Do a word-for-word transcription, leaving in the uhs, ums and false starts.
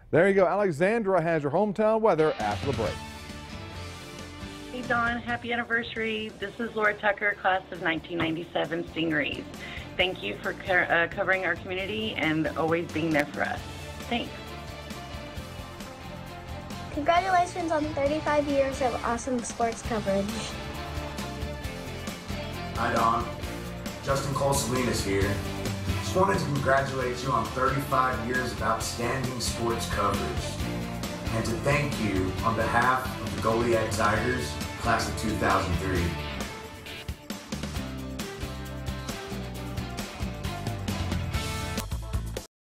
There you go. Alexandra has your hometown weather after the break. Hey Don, happy anniversary. This is Laura Tucker, class of nineteen ninety-seven Stingrays. Thank you for co uh, covering our community and always being there for us. Thanks. Congratulations on thirty-five years of awesome sports coverage. Hi Don, Justin Cole Salinas here. Just wanted to congratulate you on thirty-five years of outstanding sports coverage and to thank you on behalf of the Goliad Tigers, class of two thousand three.